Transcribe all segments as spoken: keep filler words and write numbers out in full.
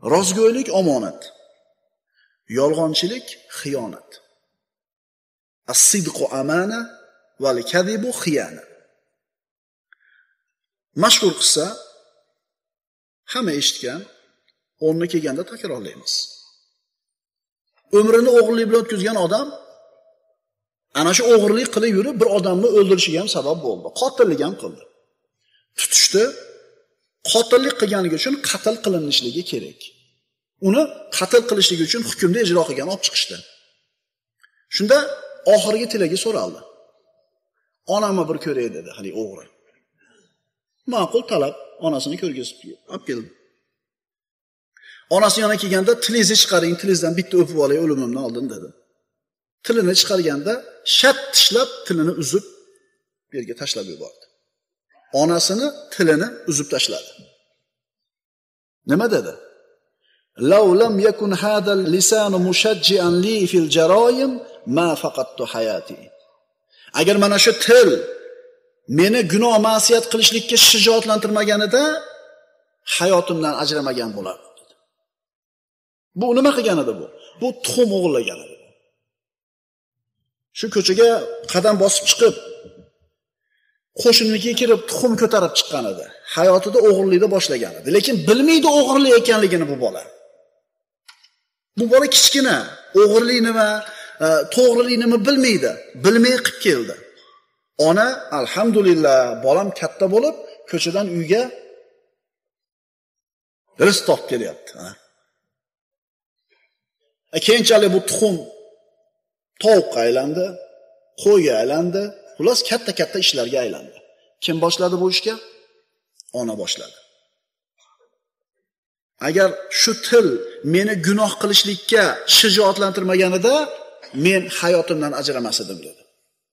Rostgo'ylik omonat. Yolg'onchilik xiyonat. As-sidqu amana val kadibu xiyana. Mashhur qissa, hamma eshitgan, o'rni kelganda takrorlaymiz. Umrini o'g'irlik bilan o'tkazgan odam ana shu o'g'irlik qilib yurib bir odamni o'ldirishiga ham sabab bo'ldi. Qotillik ham qildi. Tutishdi. Qotillik qilganligi uchun qatl qilinishligi kerak. Uni qatl qilishligi uchun hukmni ijro qilgan olib chiqishdi. Shunda oxirgi tilagi so'raldi. Onamni bir ko'ray dedi, hali o'g'ri. Ma'qul talab, onasini ko'rgizib olib keldi. Onasi yoniga kelganda tilingizni chiqaring, tilingizdan bitta o'pib olay o'limimdan oldin dedi. Tilini chiqarganda shat tishlab tilini uzib bu yerga tashlab yubordi. Onasini tilini uzib tashladi. Nima dedi? Law lam yakun hada lisanu mushajjian li fil jaraim ma faqattu hayati. Agar mana shu til meni gunoh ma'siyat qilishlikka shijoatlantirmaganida hayotimdan ajramagan bo'lardim dedi. Bu nima qilgan edi bu? Bu tuxum o'g'irlagan edi. Shu ko'chaga qadam bosib chiqib qo'shiniga kirib tuxum ko'tarib chiqqan edi. Hayotida o'g'irlikni boshlagan edi. Lekin bilmaydi o'g'irlik ekanligini bu bola. Bu bola kichkina, o'g'irlik nima, to'g'rilik nima bilmaydi. Bilmay qilib keldi. Ona alhamdulillah bolam katta bo'lib, ko'chadan uyga rizq topib kelyapti. Keyinchalik bu tuxum tovuqqa aylandi, qo'yga aylandi, xullas katta-katta ishlarga aylandi. Kim boshladi bu ishga? Ona boshladi. Agar shu til meni gunoh qilishlikka shijoatlantirmaganida, men hayotimdan ajramas edim dedi.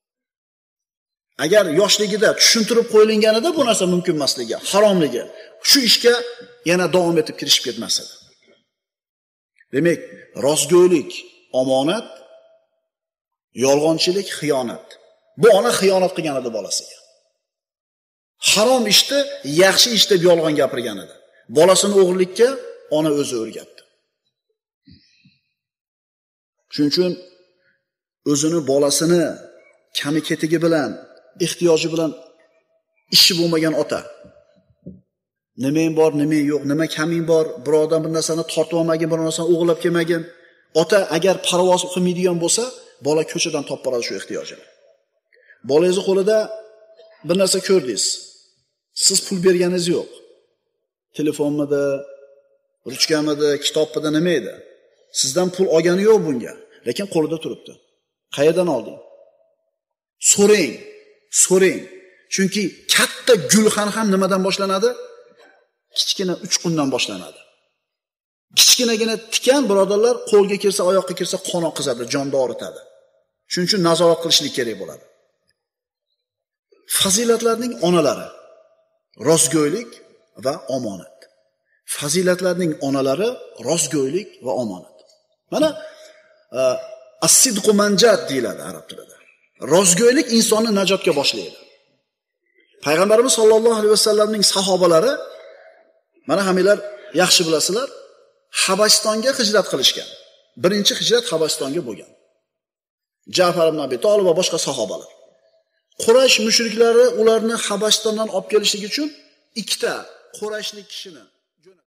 Agar yoshligida tushuntirib qo'yilganida bu narsa mumkin emasligi, haromligi, shu ishga yana davom etib kirishib ketmas edi. Demak, rostgo'ylik omonat, yolg'onchilik xiyonat. Bu ona xiyonat qilgan edi bolasiga. Harom ishni yaxshi ish deb yolg'on gapirgan edi. Bolasini o'g'irlikka ona o'zi o'rgatdi. Shuning uchun o'zini bolasini kami-ketigi bilan, ehtiyoji bilan ishi bo'lmagan ota, nimang bor, nimang yo'q, nima kaming bor, birovdan bir narsani tortib olmagin, bir narsani o'g'irlab kelmagin. Ota agar parvoz qilmaydigan bo'lsa, bola ko'chadan topib oladi shu ehtiyojini. Bolangiz qo'lida bir narsa ko'rdingiz. Siz pul berganingiz yo'q. Telefonmidi, ruchkamidi, kitobmidi, nima edi? Sizdan pul olgani yo'q bunga, lekin qo'lida turibdi. Qayerdan olding? So'rang, so'rang. Chunki katta gulxan ham nimadan boshlanadi? Kichkina uchqundan boshlanadi. Kichkinagina tikan, birodarlar, qo'lga kirsa, oyoqqa kirsa qon oqizadi, jonni og'ritadi. Shuning uchun nazorat qilishlik kerak bo'ladi. Fazilatlarning onalari rostgo'ylik va omonat. Fazilatlarning onalari rostgo'ylik va omonat. Mana as-sidqu manjat deyiladi arab tilida. Rostgo'ylik insonni najotga boshlaydi. Payg'ambarimiz sollallohu alayhi vasallamning sahobalari, mana hammalar yaxshi bilasizlar, Habasistonga hijrat qilishgan. Birinchi hijrat Habasistonga bo'lgan. Ja'far ibn Abi Talib va boshqa sahobalar. Quraysh mushriklari ularni Habasistondan olib kelishlik uchun ikkita Qurayshlik kishini